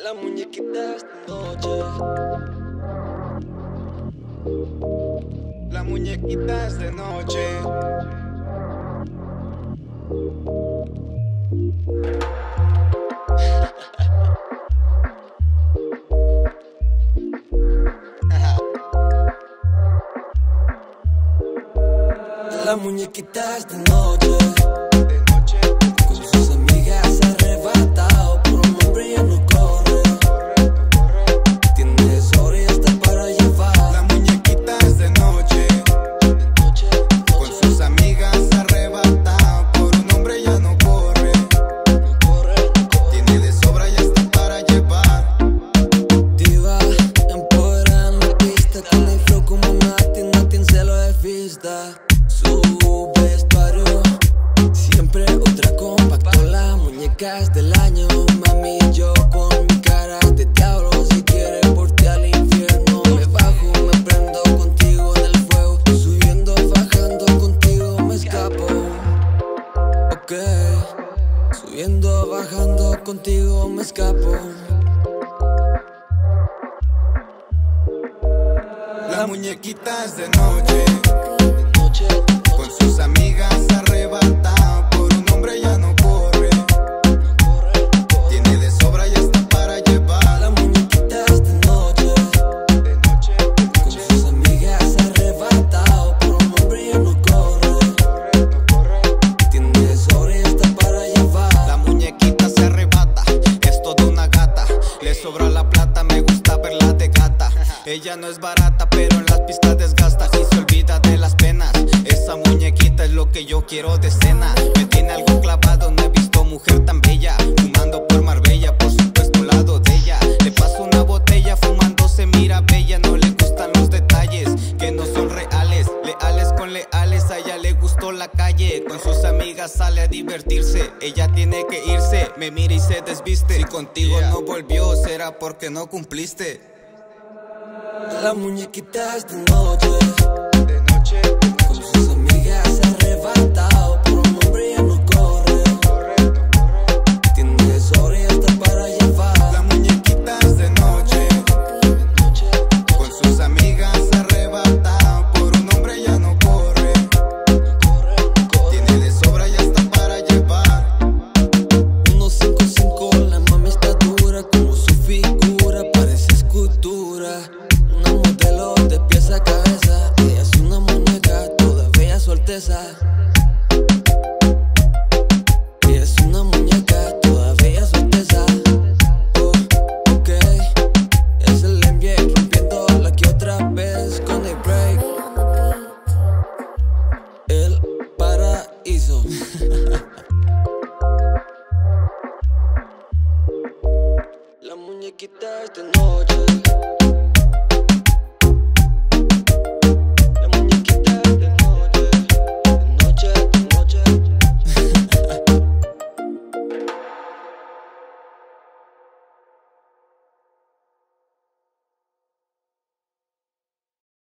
La muñequita esta noche. La muñequita es de noche. La muñequita esta noche. Con sus amigas arrebatado por un hombre ya no corre. Tiene sobre y está para llevar. La muñequita es de noche. Con sus amigas arrebatado por un hombre ya no corre. Tiene de sobra y está para llevar. Diva, empoderando la pista con el flow como Natin se lo de vista. Su vestuario siempre ultra compacto. La muñeca es del año, mami. Yo con mi cara de diablo. Si quieres por ti al infierno, me bajo, me prendo contigo en el fuego. Subiendo, bajando contigo me escapo. Ok, subiendo, bajando contigo me escapo. La muñequita es de noche. Con sus amigas arrebatado por un hombre ya no corre. Tiene de sobra y está para llevar. La muñequita es de noche. Con sus amigas arrebatado por un hombre ya no corre. Tiene de sobra y está para llevar. La muñequita se arrebata, es toda una gata. Le sobra la plata, me gusta verla de gata. Ella no es barata, pero en las pistas desgasta y se olvida de las penas. Esa muñequita es lo que yo quiero de escena. Me tiene algo clavado, no he visto mujer tan bella. Fumando por Marbella, por supuesto al lado de ella. Le paso una botella, fumando se mira bella. No le gustan los detalles, que no son reales. Leales con leales, a ella le gustó la calle. Con sus amigas sale a divertirse. Ella tiene que irse, me mira y se desviste. Si contigo no volvió, será porque no cumpliste. La muñequita es de noche. Con sus amigas arrebatado por un hombre ya no corre. Tiene de sobra y está para llevar. La muñequita es de noche. Con sus amigas arrebatado por un hombre ya no corre. Tiene de sobra y está para llevar. 155, la mami está dura como su figura, parece escultura. Una modelo de pies a cabeza. Ella es una muñeca, toda bella su alteza. Ella es una muñeca, toda bella su alteza. Oh, ok, es el NBA rompiéndola aquí otra vez con el break. El paraíso. La muñequita es de noche.